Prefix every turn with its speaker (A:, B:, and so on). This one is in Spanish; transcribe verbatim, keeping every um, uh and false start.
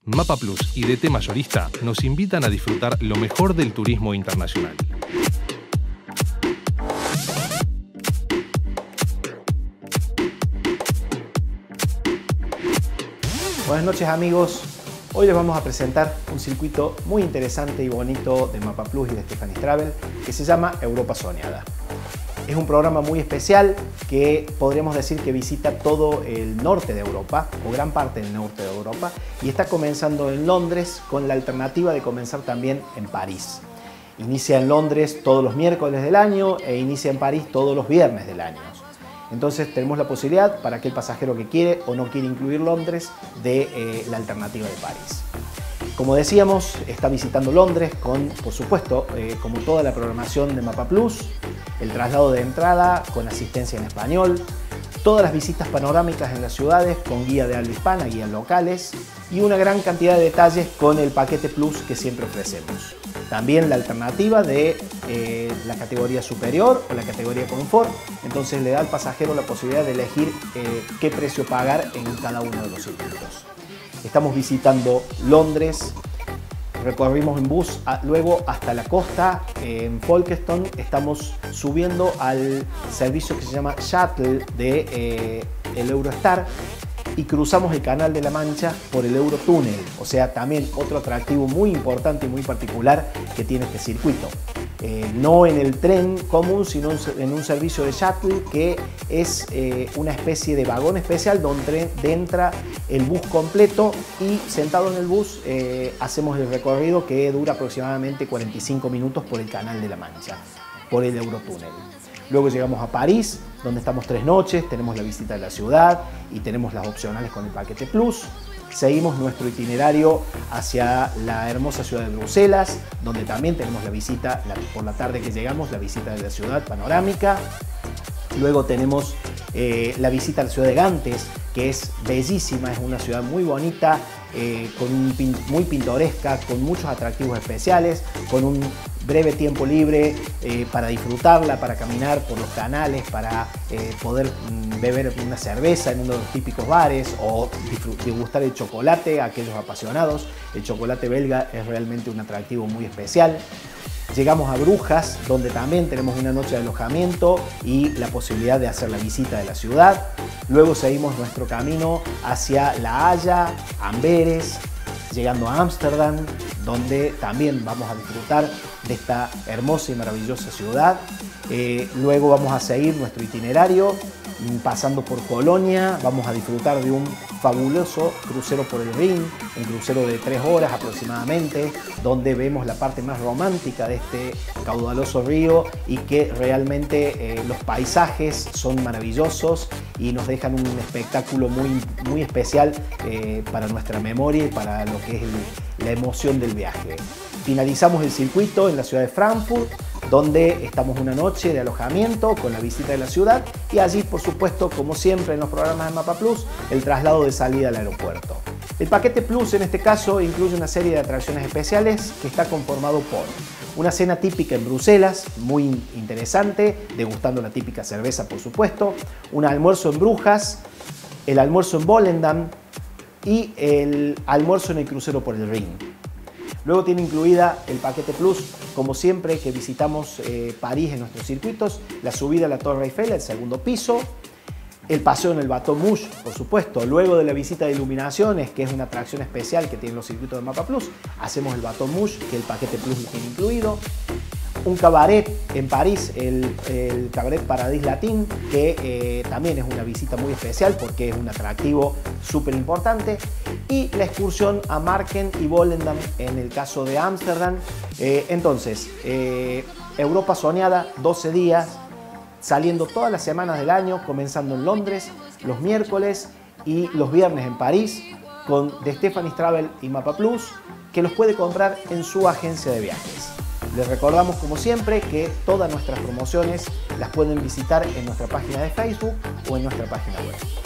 A: MapaPlus y D T Mayorista nos invitan a disfrutar lo mejor del turismo internacional.
B: Buenas noches amigos, hoy les vamos a presentar un circuito muy interesante y bonito de MapaPlus y de Stephanies Travel que se llama Europa Soñada. Es un programa muy especial que podríamos decir que visita todo el norte de Europa o gran parte del norte de Europa y está comenzando en Londres con la alternativa de comenzar también en París. Inicia en Londres todos los miércoles del año e inicia en París todos los viernes del año. Entonces tenemos la posibilidad para aquel pasajero que quiere o no quiere incluir Londres de eh, la alternativa de París. Como decíamos, está visitando Londres con, por supuesto, eh, como toda la programación de MapaPlus, el traslado de entrada con asistencia en español, todas las visitas panorámicas en las ciudades con guía de habla hispana, guías locales y una gran cantidad de detalles con el paquete Plus que siempre ofrecemos. También la alternativa de eh, la categoría superior o la categoría confort, entonces le da al pasajero la posibilidad de elegir eh, qué precio pagar en cada uno de los circuitos. Estamos visitando Londres, recorrimos en bus a, luego hasta la costa, eh, en Folkestone, estamos subiendo al servicio que se llama Shuttle de eh, el Eurostar y cruzamos el Canal de la Mancha por el Eurotúnel, o sea, también otro atractivo muy importante y muy particular que tiene este circuito. Eh, no en el tren común, sino en un servicio de shuttle que es eh, una especie de vagón especial donde entra el bus completo y sentado en el bus eh, hacemos el recorrido que dura aproximadamente cuarenta y cinco minutos por el Canal de la Mancha, por el Eurotúnel. Luego llegamos a París, donde estamos tres noches, tenemos la visita de la ciudad y tenemos las opcionales con el paquete Plus. Seguimos nuestro itinerario hacia la hermosa ciudad de Bruselas, donde también tenemos la visita, la, por la tarde que llegamos, la visita de la ciudad panorámica. Luego tenemos eh, la visita a la ciudad de Gantes, que es bellísima, es una ciudad muy bonita, eh, con un pin, muy pintoresca, con muchos atractivos especiales, con un breve tiempo libre eh, para disfrutarla, para caminar por los canales, para eh, poder mm, beber una cerveza en uno de los típicos bares o degustar el chocolate a aquellos apasionados. El chocolate belga es realmente un atractivo muy especial. Llegamos a Brujas, donde también tenemos una noche de alojamiento y la posibilidad de hacer la visita de la ciudad. Luego seguimos nuestro camino hacia La Haya, Amberes, llegando a Ámsterdam, donde también vamos a disfrutar de esta hermosa y maravillosa ciudad. Eh, luego vamos a seguir nuestro itinerario, pasando por Colonia, vamos a disfrutar de un fabuloso crucero por el Rin, un crucero de tres horas aproximadamente, donde vemos la parte más romántica de este caudaloso río y que realmente eh, los paisajes son maravillosos y nos dejan un espectáculo muy, muy especial eh, para nuestra memoria y para lo que es el, la emoción del viaje. Finalizamos el circuito en la ciudad de Frankfurt, donde estamos una noche de alojamiento con la visita de la ciudad y allí, por supuesto, como siempre en los programas de MapaPlus, el traslado de salida al aeropuerto. El paquete Plus en este caso incluye una serie de atracciones especiales que está conformado por una cena típica en Bruselas, muy interesante, degustando la típica cerveza, por supuesto, un almuerzo en Brujas, el almuerzo en Volendam y el almuerzo en el crucero por el Rin. Luego tiene incluida el paquete Plus, como siempre que visitamos eh, París en nuestros circuitos, la subida a la Torre Eiffel, el segundo piso, el paseo en el Bateau Mouche, por supuesto. Luego de la visita de iluminaciones, que es una atracción especial que tienen los circuitos de MapaPlus, hacemos el Bateau Mouche, que el paquete Plus lo tiene incluido. Un cabaret en París, el, el Cabaret Paradis Latin, que eh, también es una visita muy especial porque es un atractivo súper importante. Y la excursión a Marken y Volendam en el caso de Ámsterdam. Eh, entonces, eh, Europa Soñada, doce días, saliendo todas las semanas del año, comenzando en Londres, los miércoles y los viernes en París, con The Stephanies Travel y MapaPlus, que los puede comprar en su agencia de viajes. Les recordamos, como siempre, que todas nuestras promociones las pueden visitar en nuestra página de Facebook o en nuestra página web.